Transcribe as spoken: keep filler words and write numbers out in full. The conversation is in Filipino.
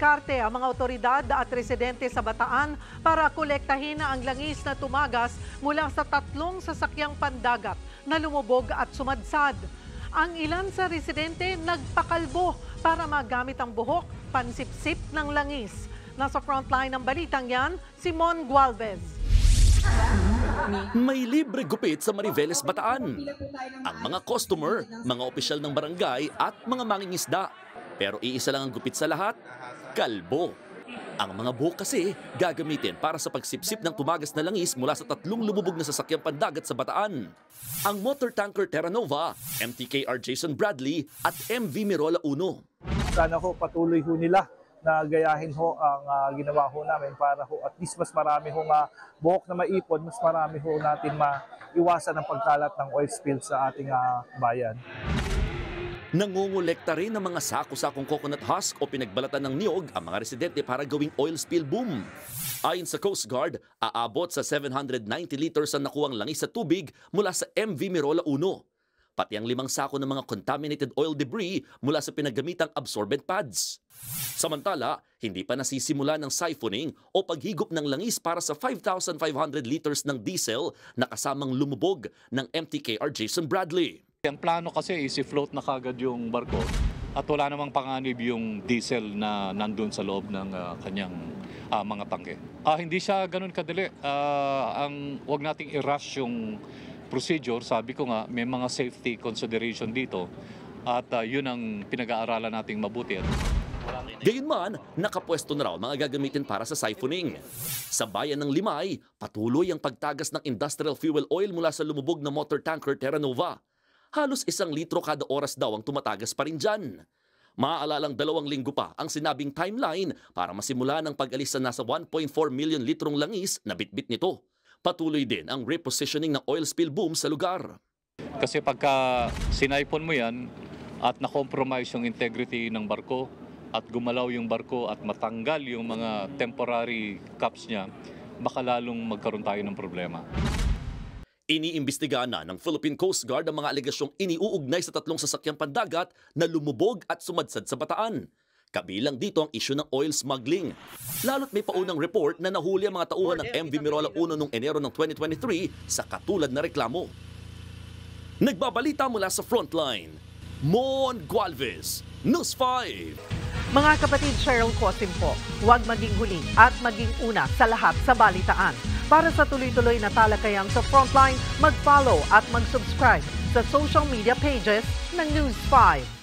Dumiskarte ang mga otoridad at residente sa Bataan para kolektahin ang langis na tumagas mula sa tatlong sasakyang pandagat na lumubog at sumadsad. Ang ilan sa residente nagpakalbo para magamit ang buhok, pansipsip ng langis. Nasa frontline ng balitang yan, si Mon Gualvez. May libre gupit sa Mariveles, Bataan. Ang mga customer, mga opisyal ng barangay at mga mangingisda. Pero iisa lang ang gupit sa lahat, kalbo. Ang mga buhok kasi gagamitin para sa pagsipsip ng tumagas na langis mula sa tatlong lumubog na sasakyang pandagat sa Bataan. Ang motor tanker Terra Nova, M T K R Jason Bradley at M V Mirola Uno. Sana ho patuloy ho nila na gayahin ho ang uh, ginawa ho namin para ho at least mas marami ho uh, buhok na maipon, mas marami ho natin maiwasan ang pagkalat ng oil spill sa ating uh, bayan. Nangungulekta rin ng mga sako-sakong coconut husk o pinagbalatan ng niyog ang mga residente para gawing oil spill boom. Ayon sa Coast Guard, aabot sa seven hundred ninety liters ang nakuwang langis sa tubig mula sa M V Mirola Uno. Pati ang limang sako ng mga contaminated oil debris mula sa pinagamitang absorbent pads. Samantala, hindi pa nasisimula ng siphoning o paghigop ng langis para sa five thousand five hundred liters ng diesel na kasamang lumubog ng M T K R Jason Bradley. Ang plano kasi is i-float na kagad yung barko at wala namang panganib yung diesel na nandun sa loob ng uh, kanyang uh, mga tangke. Uh, hindi siya ganun kadali. Uh, ang, wag nating i-rush yung procedure. Sabi ko nga, may mga safety consideration dito at uh, yun ang pinag-aaralan nating mabuti. Gayunman, nakapwesto na raw mga gagamitin para sa siphoning. Sa bayan ng Limay, patuloy ang pagtagas ng industrial fuel oil mula sa lumubog na motor tanker Terra Nova. Halos isang litro kada oras daw ang tumatagas pa rin dyan. Maaalalang dalawang linggo pa ang sinabing timeline para masimula ng pag-alis sa nasa one point four million litrong langis na bitbit nito. Patuloy din ang repositioning ng oil spill boom sa lugar. Kasi pagka sinaipon mo yan at na-compromise yung integrity ng barko at gumalaw yung barko at matanggal yung mga temporary caps niya, baka lalong magkaroon tayo ng problema. Iniimbestigahan na ng Philippine Coast Guard ang mga alegasyong iniuugnay sa tatlong sasakyang pandagat na lumubog at sumadsad sa Bataan. Kabilang dito ang isyu ng oil smuggling. Lalo't may paunang report na nahuli ang mga tauhan ng M V Mirola Uno noong Enero ng twenty twenty-three sa katulad na reklamo. Nagbabalita mula sa frontline, Mon Gualvez, News five. Mga kapatid, Cheryl Cosim po, huwag maging huli at maging una sa lahat sa balitaan. Para sa tuloy-tuloy na talakayan sa Frontline, mag-follow at mag-subscribe sa social media pages ng News five.